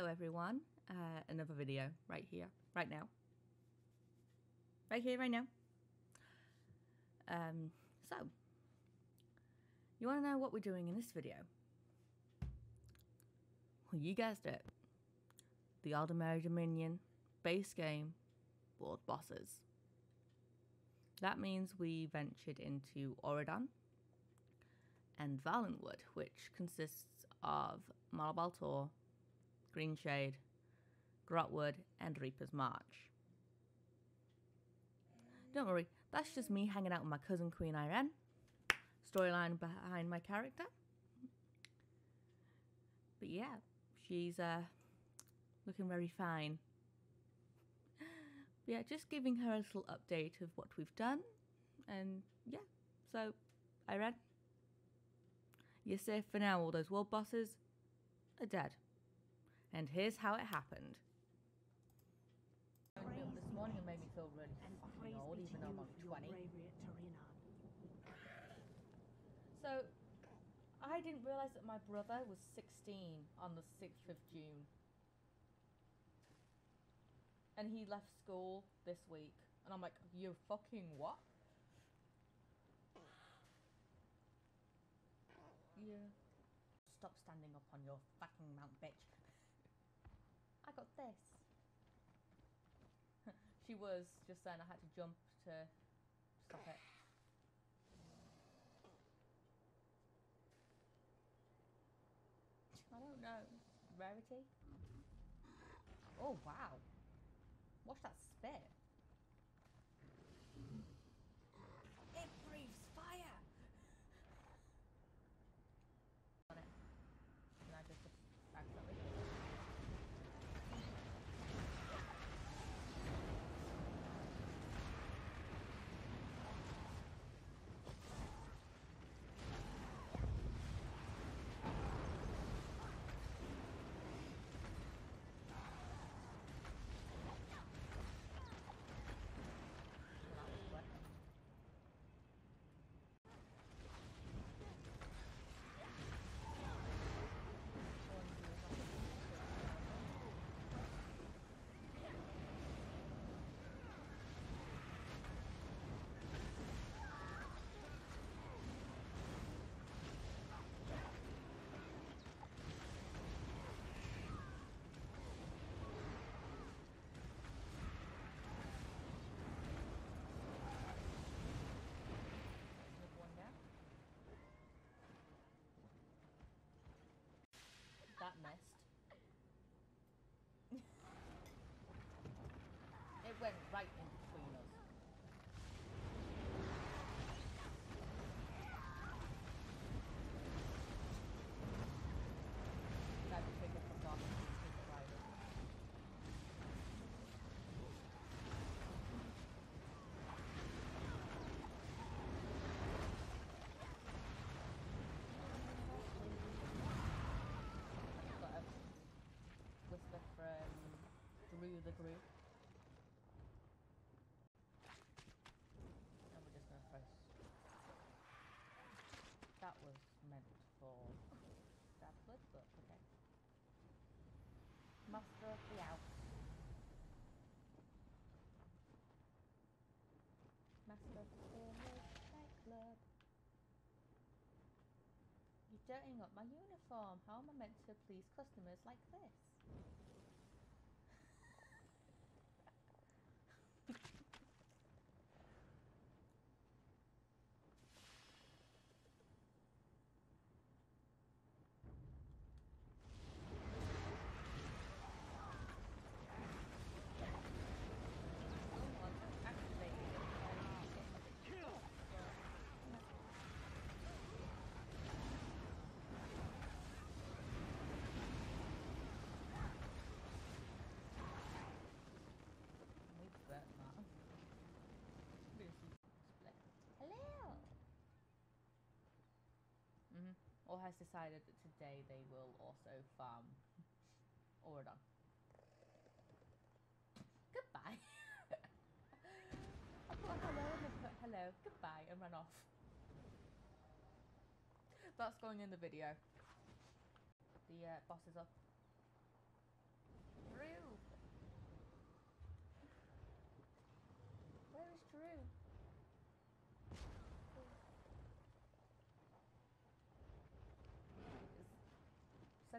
everyone, another video right here, right now. Right here, right now. So, you want to know what we're doing in this video? Well, you guessed it. The Aldmeri Dominion base game board bosses. That means we ventured into Auridon and Valenwood, which consists of Malabaltor, Greenshade, Grotwood, and Reaper's March. Don't worry, that's just me hanging out with my cousin Queen Irene. Storyline behind my character. But yeah, she's looking very fine. But yeah, just giving her a little update of what we've done. And yeah, so Irene, you're safe for now. All those world bosses are dead. And here's how it happened. This morning it made me feel really fucking old, even though I'm only 20. So, I didn't realise that my brother was 16 on the 6th of June. And he left school this week. And I'm like, you fucking what? Yeah. Stop standing up on your fucking mount, bitch. I got this. She was just saying I had to jump to stop it. I don't know. Rarity? Oh, wow. Watch that spit. It breathes fire! On it. And I just accidentally. That missed. It went right in between us. Glad we picked up from Doc and take it right in. Whisper from through the group. And we're just gonna press. That was meant for Dabwood, but okay. Master of the Alps. Master of the nightclub. You're dirtying up my uniform. How am I meant to please customers like this? Hello. Or has decided that today they will also farm Auridon. Goodbye. I put hello and then put hello, goodbye, and ran off. That's going in the video. The boss is up.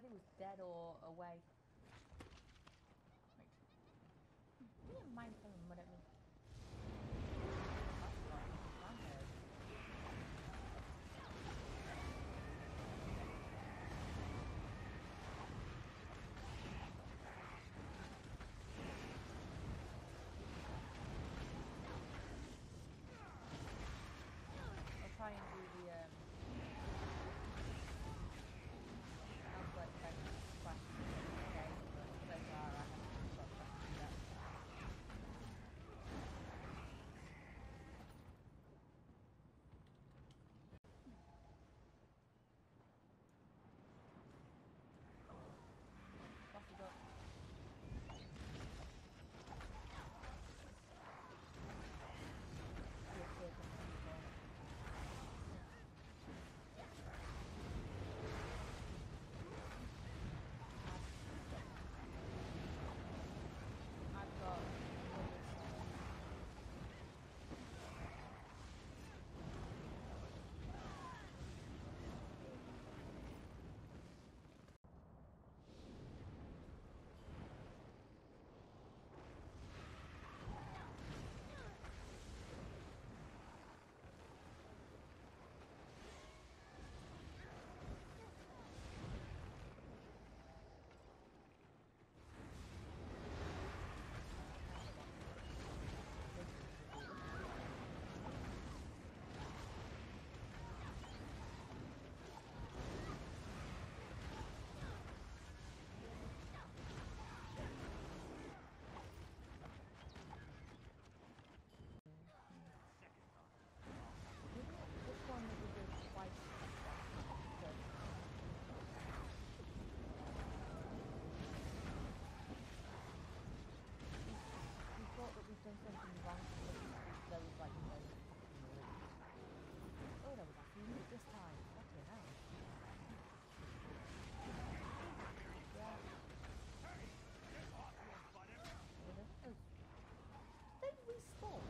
said he was dead or away. Right. You didn't mind throwing mud at me. I'll try and do the Aldmeri quest again, but so far I haven't got to do that. Off we go. I've got which one that we did twice? We thought that we've done something wrong, but there was like no fucking loot. Oh, there was actually loot this time. Fucking hell. Yeah. Oh. They respawn.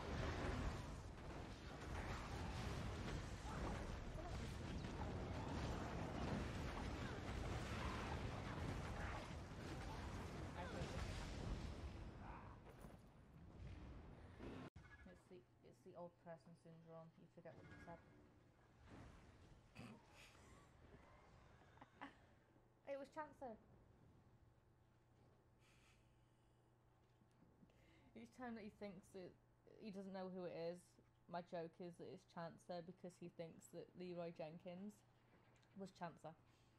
It's the old person syndrome. You forget what you said. It was Chancer. Each time that he thinks that he doesn't know who it is, my joke is that it's Chancer because he thinks that Leroy Jenkins was Chancer.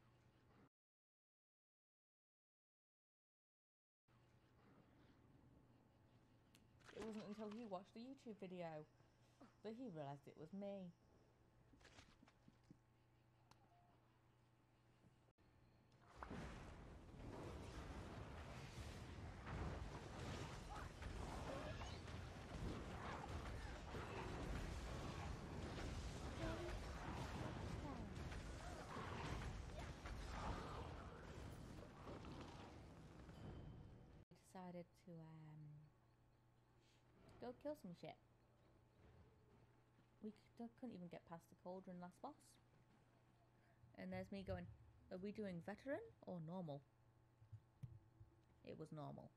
It wasn't until he watched the YouTube video that he realised it was me. Decided to go kill some shit. We couldn't even get past the cauldron last boss. And there's me going, are we doing veteran or normal? It was normal.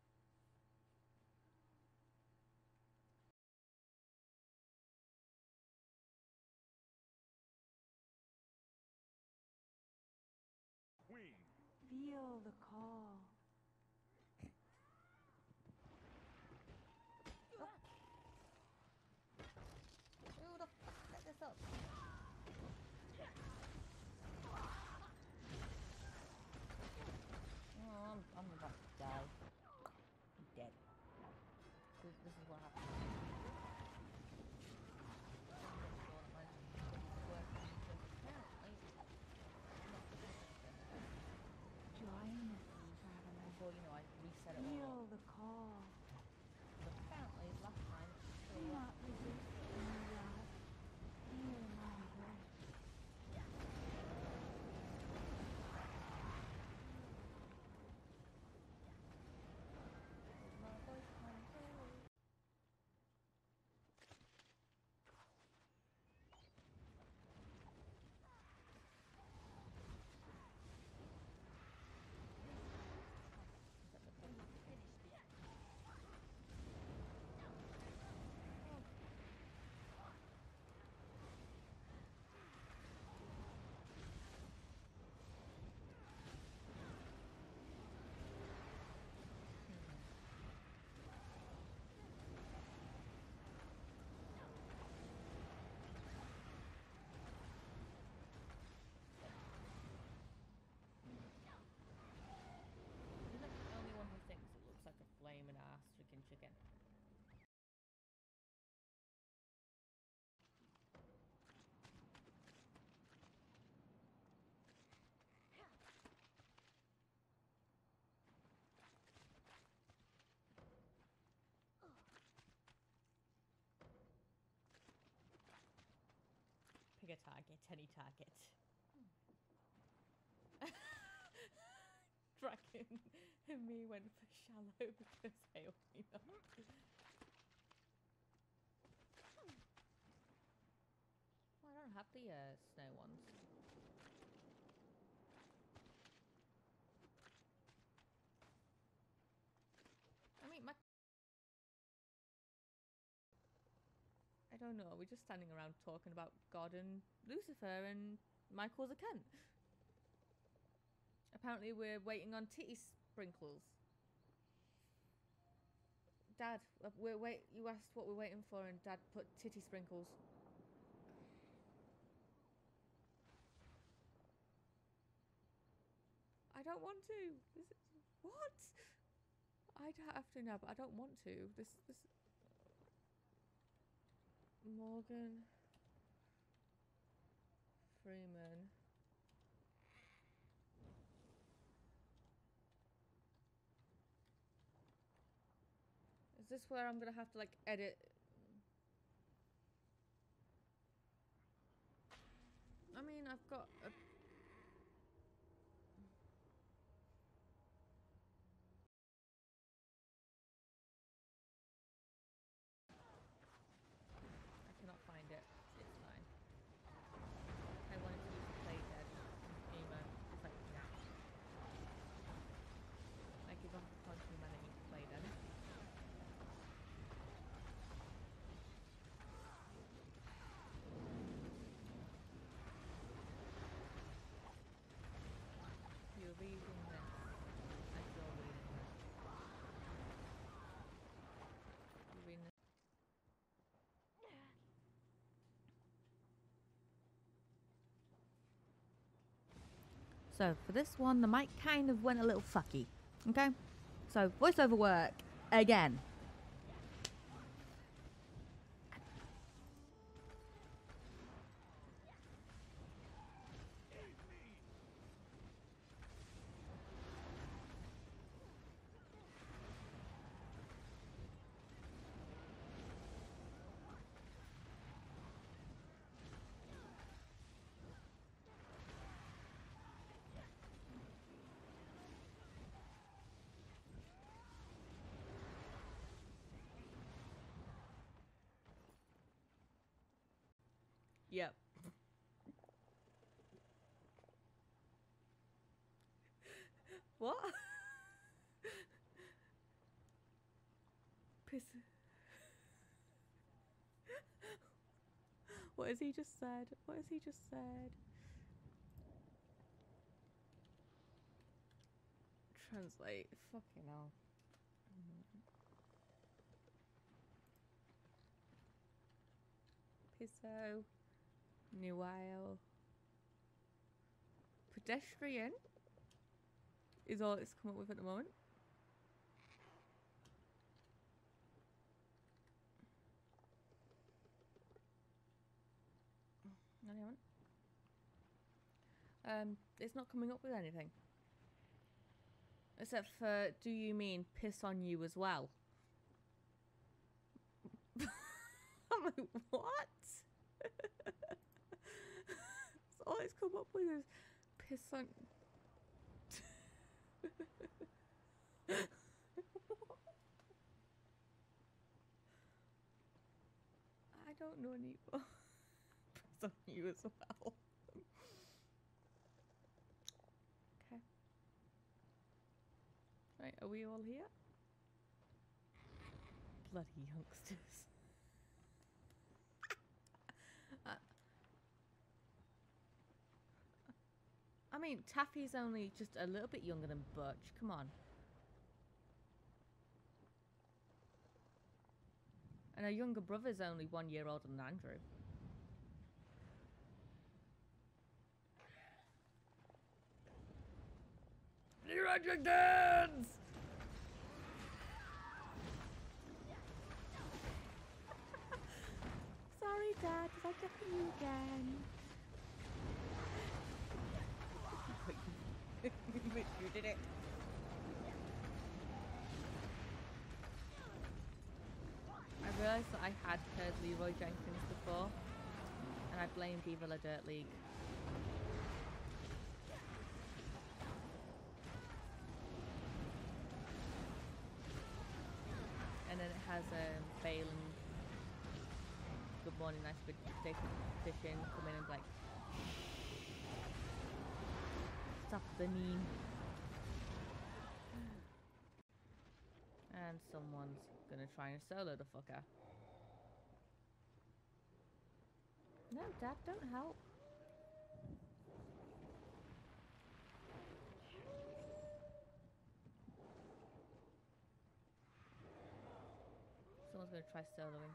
Queen. Feel the call. Who the fuck set this up? Oh, I'm about to die. I'm dead. This is what happened. Join us, traveler. Before you know, I reset it all Feel up. the call. But apparently, last time it was Do still not resist my love. Hear my breath. my voice coming through. target, any target. Dragon and me went for shallow because I only know. Well, I don't have the snow ones. I mean, I don't know. We're just standing around talking about God and Lucifer, and Michael's a cunt. Apparently, we're waiting on titty sprinkles. Dad, you asked what we're waiting for, and Dad put titty sprinkles. I don't want to. What? I'd have to now, but I don't want to. This. Morgan Freeman. Is this where I'm gonna have to like edit? I mean, I've got a... I cannot find it. It's fine. I wanted to use the play dead. Human. It's like, yeah. I give up upon humanity to play dead. You're reading this. I feel reading this. You're reading this. So for this one, the mic kind of went a little fucky. Okay? So voiceover work again. Yep. What? Piss. What has he just said? What has he just said? Translate. Fucking hell. Pisso. New Isle. Pedestrian is all it's come up with at the moment. Anyone? It's not coming up with anything. Except for, do you mean piss on you as well? I'm like, what? That's all it's come up with is piss on... I don't know any... piss on you as well. Okay. Right, are we all here? Bloody youngsters. I mean, Taffy's only just a little bit younger than Butch. Come on. And her younger brother's only 1 year older than Andrew. Electric dance! Sorry, Dad. Did I get you again? You did it. I realised that I had heard Leroy Jenkins before, and I blamed Evil Dirt League. And then it has Bale and Good Morning, Nice Day Fishing come in and like stop the meme. And someone's gonna try and solo the fucker. No, Dad, don't help. Someone's gonna try soloing.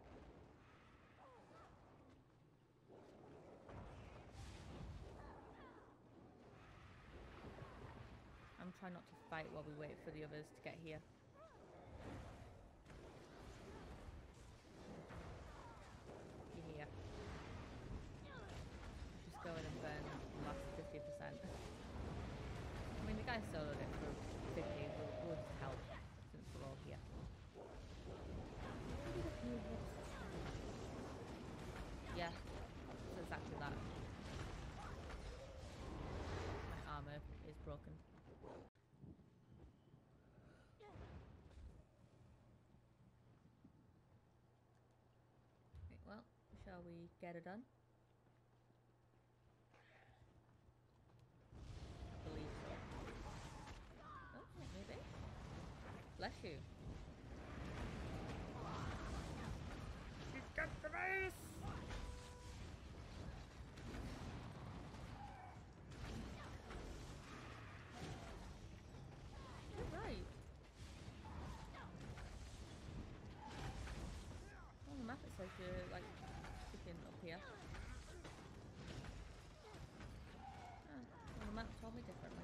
I'm trying not to fight while we wait for the others to get here. You're here. Just go in and burn the last 50%. I mean, the guy soloed it for 50 would help since we're all here. Yeah, so exactly that. My armor is broken. Okay, well, shall we get it done? I believe so. Oh, maybe. Bless you. She's got the base! Right. On the map it says you're like sticking up here. Ah, on the map told me differently.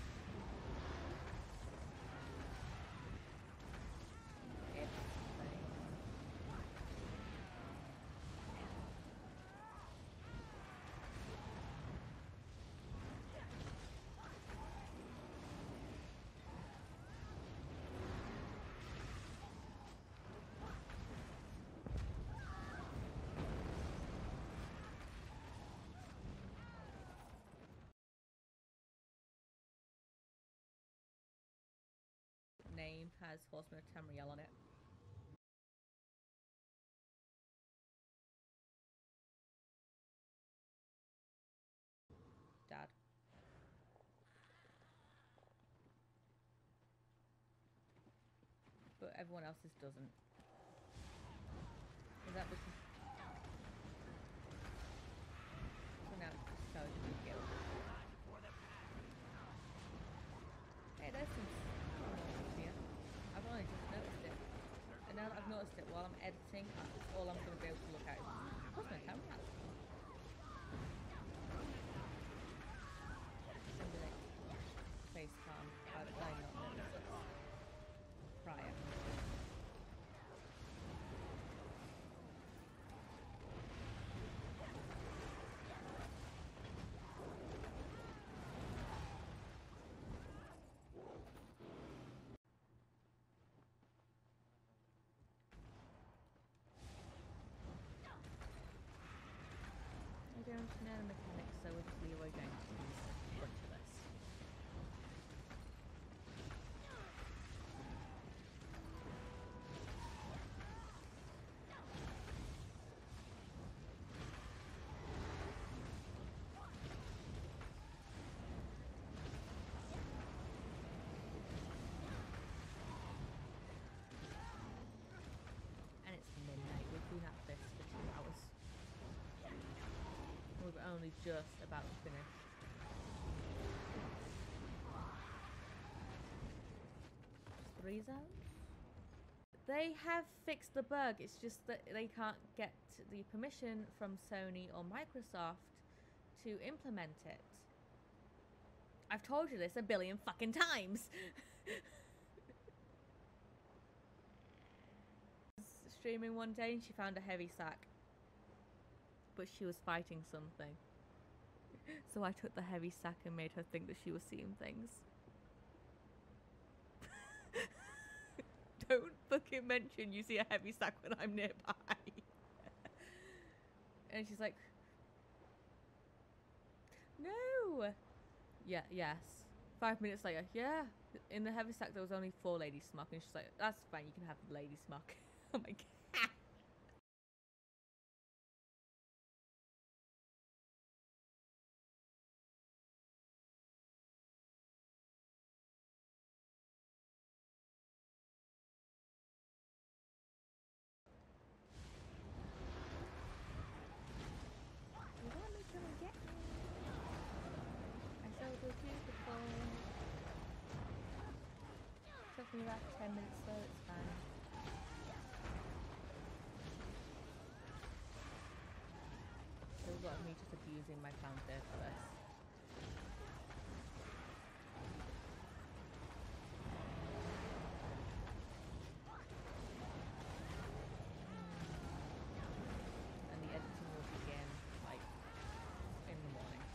Name has Horsemen of Tamriel on it. Dad. But everyone else's doesn't. Is that because... So now it just tells you the guild. Hey, there's some here. I've only just noticed it. And now that I've noticed it while I'm editing, that's all I'm going to be able to look at is Horsemen of Tamriel. Face palm. How did I not notice this prior? I don't know the mechanics, so obviously we're going to use a bunch of this. And it's midnight, we've been at this for 2 hours. We're only just about to finish. Just 3 zones? They have fixed the bug, it's just that they can't get the permission from Sony or Microsoft to implement it. I've told you this a billion fucking times! Streaming one day and she found a heavy sack. But she was fighting something. So I took the heavy sack and made her think that she was seeing things. Don't fucking mention you see a heavy sack when I'm nearby. And she's like, Yeah, yes. 5 minutes later, yeah. In the heavy stack, there was only 4 lady smock, and she's like, "That's fine. You can have the lady smock." Oh my god. You want me to get me? I so beautiful. Took me about 10 minutes though, it's fine. There's a lot of me just abusing my clown there for this. And the editing will begin like in the morning.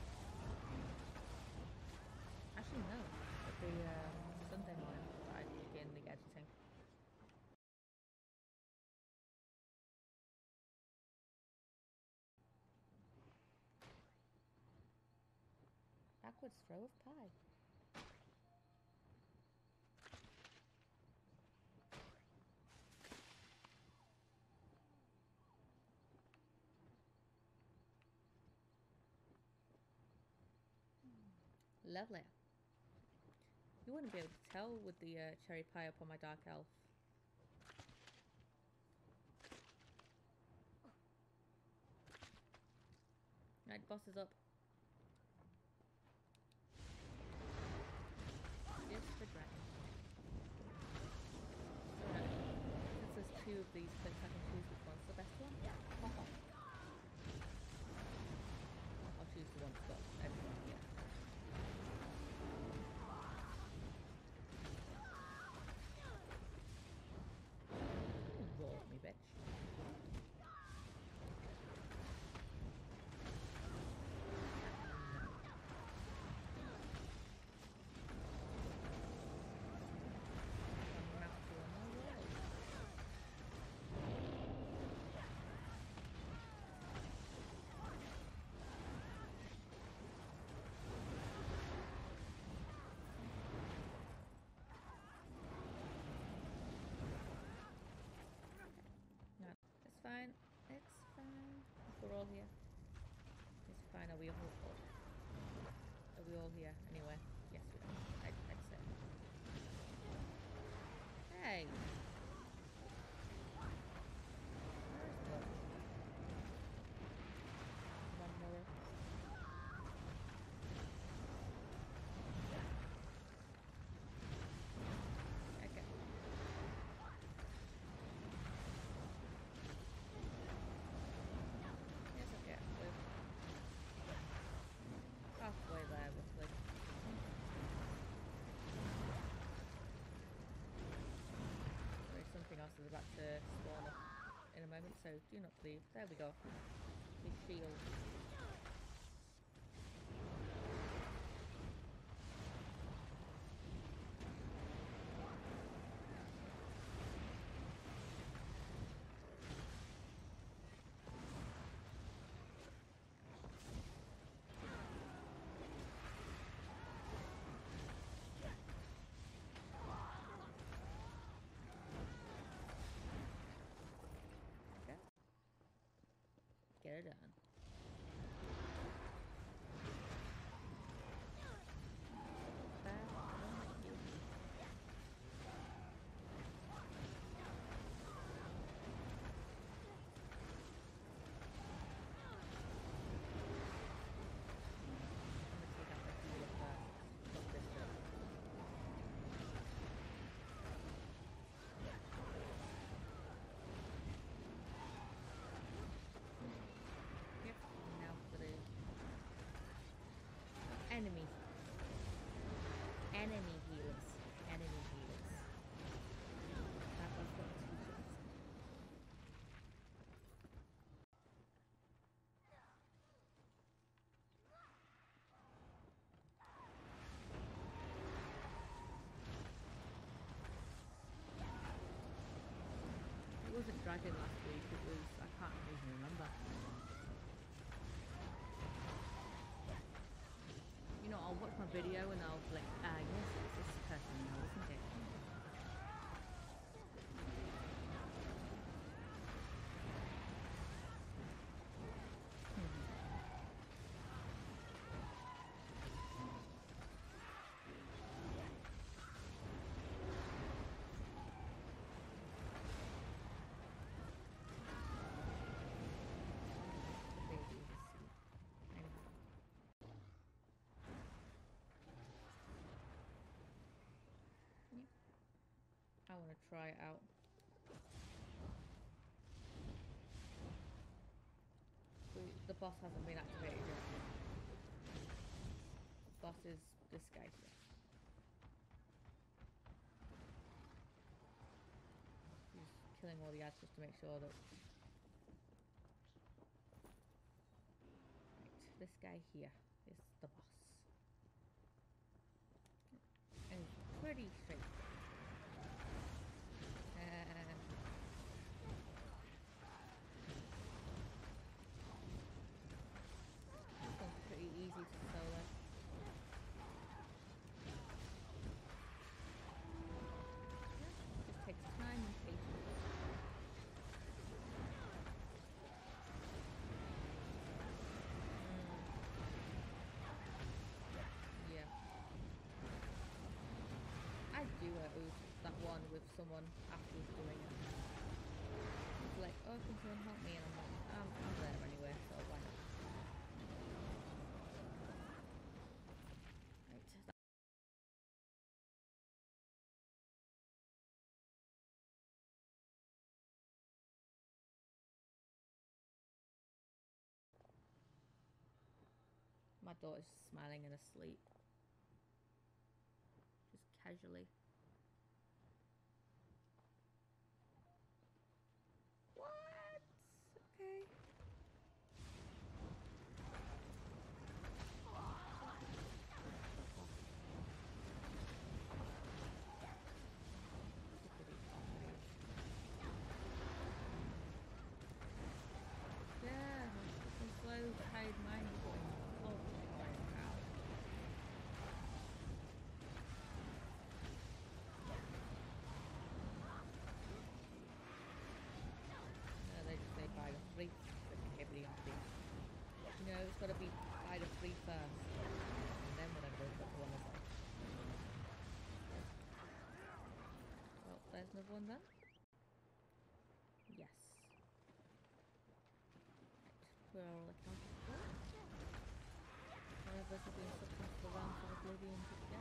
Actually no, it'll be Sunday morning that I begin the editing. Backwards throw of pie. Lovely. You wouldn't be able to tell with the cherry pie up on my dark elf. Right, boss is up. It's the dragon. Alright. Since there's 2 of these clips, I can choose which one's the best one. I'll choose the one that's got everyone here. Roll at me, bitch. Fine. It's fine. We're all here. It's fine. Are we all? Are we all here anyway? Yes, we are. I'd say. Hey. Where's the one mirror? Okay. It's okay. We're halfway there, roughly. There's something else that's about to spawn up in a moment, so do not leave. There we go. His shield. Get it done. Enemy. Enemy healers. Enemy healers. That was what the teacher said. It wasn't dragon last week, it was, I can't even remember. You know, I'll watch my video and I'll be like, yes, it's this person now, isn't it? I want to try it out. The boss hasn't been activated yet. The boss is this guy here. He's killing all the ads just to make sure that... Right, this guy here is the boss. And it's pretty straight. Easy to solo. Just takes time and patience. Yeah. I do that one with someone after doing it. It's like, oh, can someone help me? And I'm like, I'm there anyway, so why not? My daughter's smiling and asleep. Just casually. What? Okay. Yeah, I'm slow to hide mine going. Oh my god, ow. No, they just say buy the free. Everybody on free. You know, it's got to be buy the free first. And then whatever it is, that's the one that's like. Well, there's another one then. Yes. Right, we're all accounted for. One of us will be instructions to the realms of oblivion to get.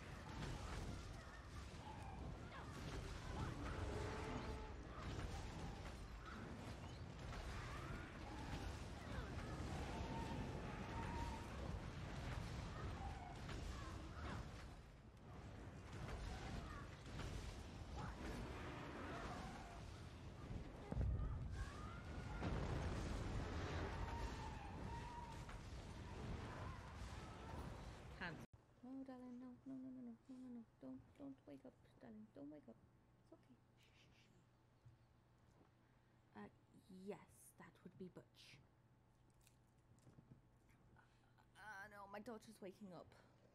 No, darling, no, no, no, no, no, no, no, no. Don't wake up, darling. Don't wake up. It's okay. Yes, that would be Butch. No, my daughter's waking up.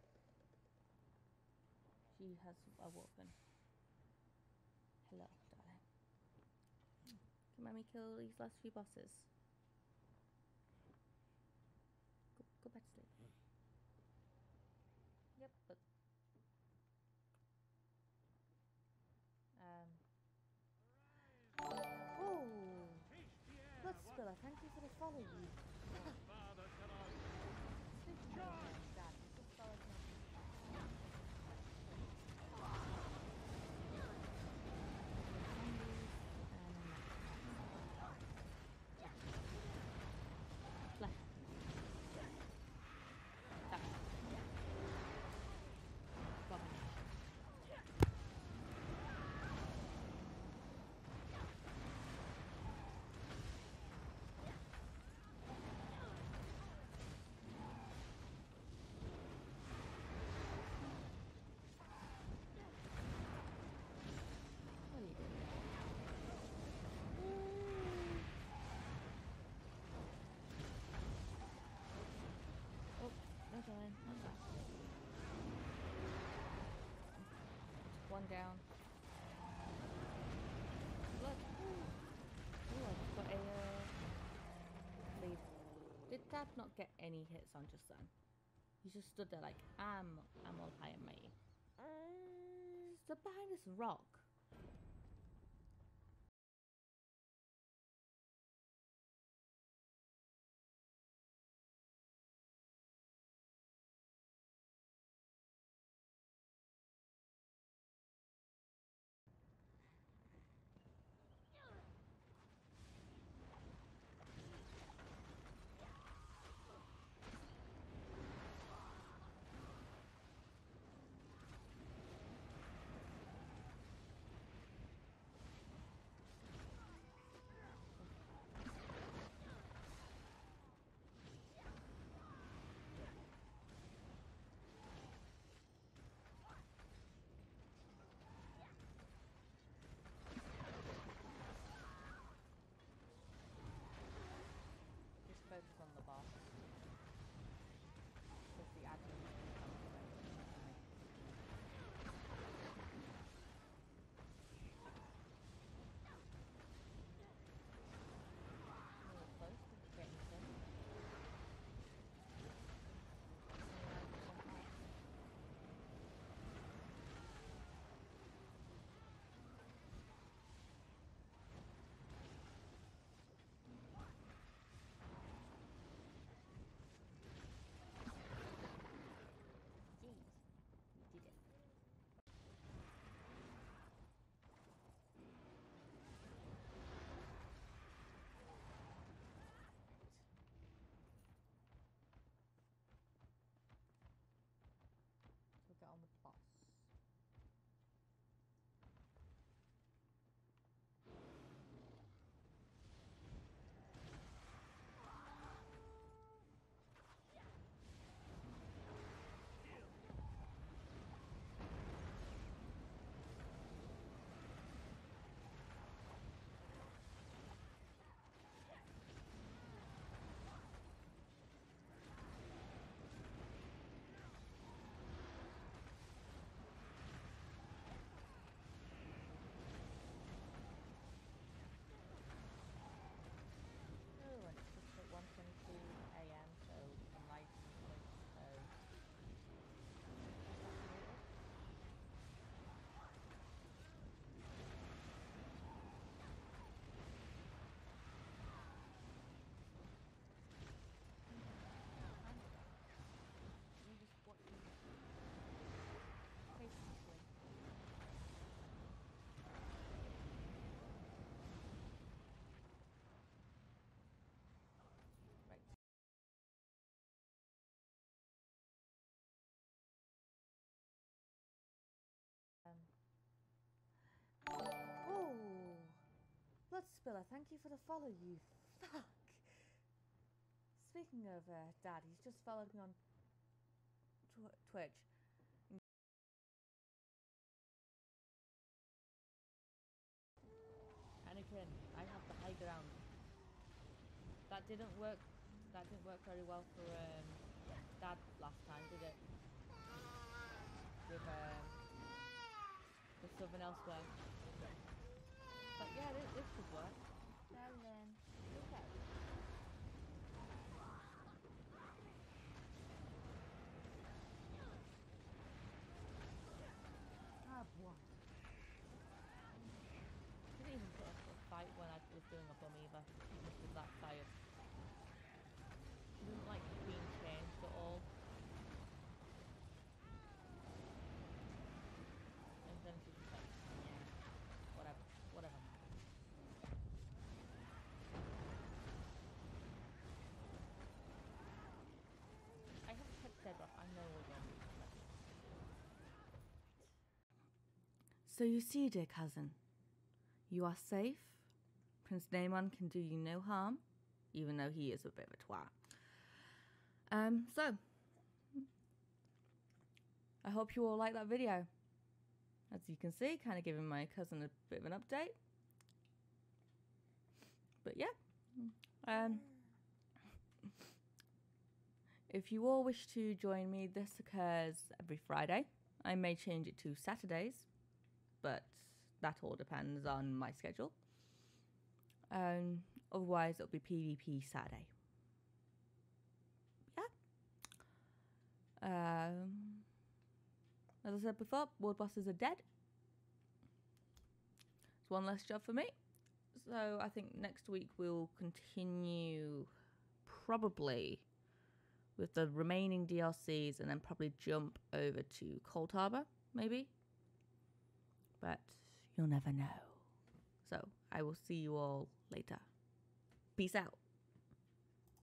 She has awoken. Hello, darling. Can mommy kill these last few bosses? Go back to sleep. Yep, but oh, Blood Spiller, thank you for the follow. You. one down. Look. Ooh, I just got a lead. Did Dad not get any hits on just then? He just stood there like, I'm all high and mighty. Stood behind this rock. Just focus on the boss. Because the admin get on with the boss. Oh, Bloodspiller, thank you for the follow, you fuck. Speaking of Dad, he's just followed me on Twitch. Anakin, I have the high ground. That didn't work. That didn't work very well for Dad last time, did it? With Southern Elsewhere. But yeah, this could work. Darling, look at it. Ah, what? Didn't even put up a fight when I was doing a bum either. He must be that tired. She doesn't like being changed at all. And then she's just like, whatever. I haven't kept dead off, I know we're going to be. So you see, dear cousin, you are safe. Prince Daemon can do you no harm, even though he is a bit of a twat. So, I hope you all like that video. As you can see, kind of giving my cousin a bit of an update. But yeah. If you all wish to join me, this occurs every Friday. I may change it to Saturdays. but that all depends on my schedule. Otherwise, it'll be PvP Saturday. Yeah. As I said before, world bosses are dead. It's one less job for me. So I think next week we'll continue probably with the remaining DLCs and then probably jump over to Cold Harbor, maybe. But you'll never know. So I will see you all later. Peace out.